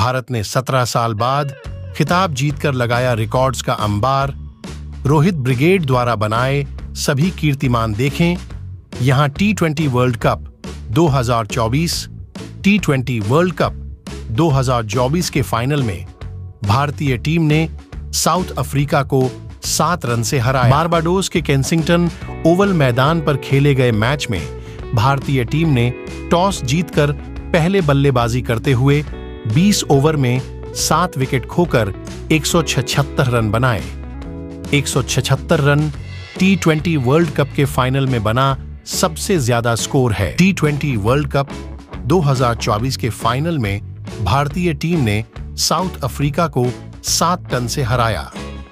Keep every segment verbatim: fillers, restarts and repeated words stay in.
भारत ने सत्रह साल बाद खिताब जीतकर लगाया रिकॉर्ड्स का अंबार। रोहित ब्रिगेड द्वारा बनाए सभी कीर्तिमान देखें यहां। टी ट्वेंटी वर्ल्ड कप दो हज़ार चौबीस। टी ट्वेंटी वर्ल्ड कप दो हज़ार चौबीस के फाइनल में भारतीय टीम ने साउथ अफ्रीका को सात रन से हराया। बारबाडोस के केंसिंगटन ओवल मैदान पर खेले गए मैच में भारतीय टीम ने टॉस जीतकर पहले बल्लेबाजी करते हुए बीस ओवर में सात विकेट खोकर एक सौ छिहत्तर रन बनाए। एक सौ छिहत्तर run T twenty world cup के फाइनल में बना सबसे ज्यादा स्कोर है। टी ट्वेंटी वर्ल्ड कप दो हज़ार चौबीस के फाइनल में भारतीय टीम ने साउथ अफ्रीका को सात रन से हराया।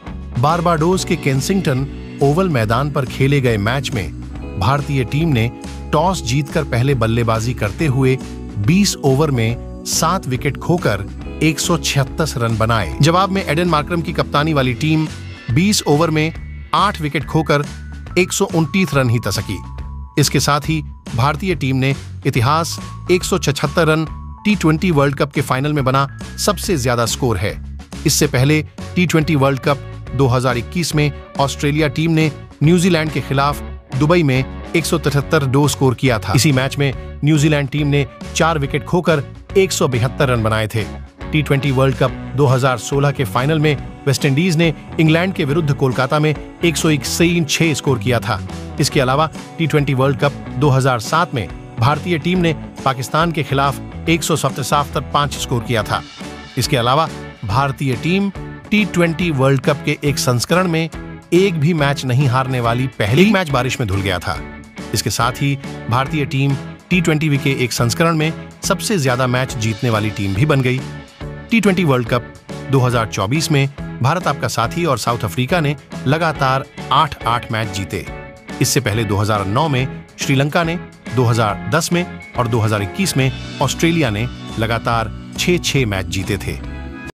बारबाडोस के केंसिंगटन ओवल मैदान पर खेले गए मैच में भारतीय टीम ने टॉस जीतकर पहले बल्लेबाजी करते हुए बीस ओवर में सात विकेट खोकर एक सौ छिहत्तर रन बनाए। जवाब में एडन मार्करम की कप्तानी वाली टीम बीस ओवर में आठ विकेट खोकर एक सौ उनतीस रन ही तसकी। इसके साथ ही भारतीय टीम ने इतिहास एक सौ छिहत्तर run T twenty world cup के फाइनल में बना सबसे ज्यादा स्कोर है। इससे पहले टी ट्वेंटी वर्ल्ड कप दो हज़ार इक्कीस में ऑस्ट्रेलिया टीम ने न्यूजीलैंड के खिलाफ दुबई में एक सौ तिहत्तर दो स्कोर किया था। इसी मैच में न्यूजीलैंड टीम ने चार विकेट खोकर एक सौ बहत्तर रन बनाए थे। टी ट्वेंटी वर्ल्ड कप दो हज़ार सोलह के फाइनल में वेस्टइंडीज ने इंग्लैंड के विरुद्ध कोलकाता में एक सौ इकसठ स्कोर किया था। इसके अलावा टी ट्वेंटी वर्ल्ड कप दो हज़ार सात में भारतीय टीम ने पाकिस्तान के खिलाफ एक सौ सतहत्तर पांच स्कोर किया था। इसके अलावा भारतीय team T twenty world cup के एक संस्करण में एक भी मैच नहीं हारने वाली पहली मैच बारिश में धुल गया था। इसके साथ ही भारतीय टीम टी ट्वेंटी के एक संस्करण में सबसे ज्यादा मैच जीतने वाली टीम भी बन गई। टी ट्वेंटी वर्ल्ड कप दो हज़ार चौबीस में भारत आपका साथी और साउथ अफ्रीका ने लगातार आठ आठ मैच जीते। इससे पहले दो हज़ार नौ में श्रीलंका ने, दो हज़ार दस में और दो हज़ार इक्कीस में ऑस्ट्रेलिया ने लगातार छह छह मैच जीते थे।